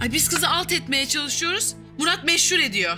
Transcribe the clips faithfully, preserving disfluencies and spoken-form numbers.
Ay biz kızı alt etmeye çalışıyoruz. Murat meşhur ediyor.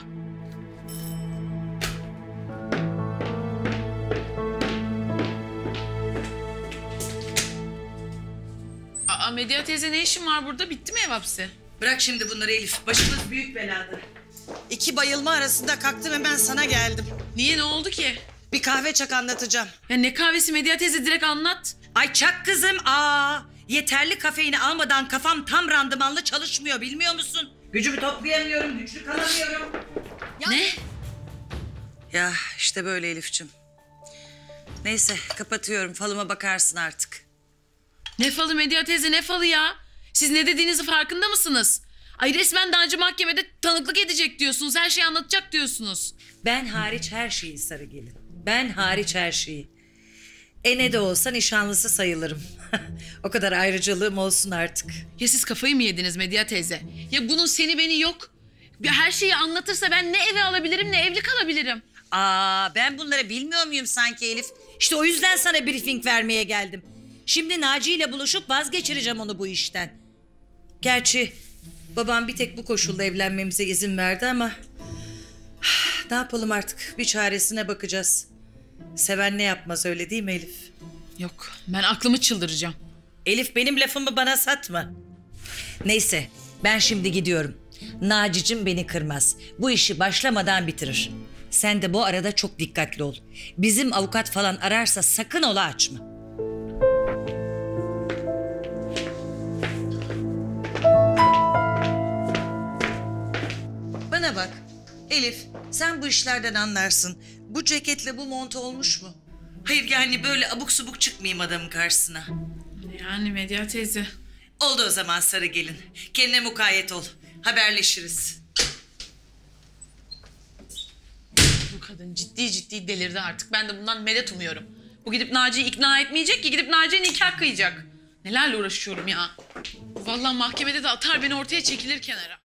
Aa Medya teyze ne işin var burada? Bitti mi ev hapsi? Bırak şimdi bunları Elif. Başımız büyük belada. İki bayılma arasında kalktım hemen sana geldim. Niye, ne oldu ki? Bir kahve çak anlatacağım. Ya ne kahvesi Medya teyze, direkt anlat. Ay çak kızım. Aa, yeterli kafeini almadan kafam tam randımanlı çalışmıyor, bilmiyor musun? Gücümü toplayamıyorum, güçlü kalamıyorum. Ya... Ne? Ya işte böyle Elif'ciğim. Neyse kapatıyorum, falıma bakarsın artık. Ne falı Medya teyze, ne falı ya? Siz ne dediğinizi farkında mısınız? Ay resmen Dancı mahkemede tanıklık edecek diyorsunuz. Her şeyi anlatacak diyorsunuz. Ben hariç her şeyi sarı gelin. Ben hariç her şeyi. E ne de olsa nişanlısı sayılırım. O kadar ayrıcalığım olsun artık. Ya siz kafayı mı yediniz Medya teyze? Ya bunun seni beni yok. Ya her şeyi anlatırsa ben ne eve alabilirim ne evli kalabilirim. Aa, ben bunları bilmiyor muyum sanki Elif? İşte o yüzden sana briefing vermeye geldim. Şimdi Naci ile buluşup vazgeçireceğim onu bu işten. Gerçi babam bir tek bu koşulda evlenmemize izin verdi ama... Ne yapalım artık, bir çaresine bakacağız. Seven ne yapmaz, öyle değil mi Elif? Yok, ben aklımı çıldıracağım. Elif benim lafımı bana satma. Neyse ben şimdi gidiyorum. Naci'cim beni kırmaz. Bu işi başlamadan bitirir. Sen de bu arada çok dikkatli ol. Bizim avukat falan ararsa sakın ola açma. Bana bak Elif, sen bu işlerden anlarsın. Bu ceketle bu montu olmuş mu? Hayır yani böyle abuk subuk çıkmayayım adamın karşısına. Yani Medya teyze. Oldu o zaman sarı gelin. Kendine mukayyet ol. Haberleşiriz. Bu kadın ciddi ciddi delirdi artık. Ben de bundan medet umuyorum. Bu gidip Naci'yi ikna etmeyecek ki, gidip Naci'ye nikah kıyacak. Nelerle uğraşıyorum ya. Vallahi mahkemede de atar beni ortaya, çekilir kenara.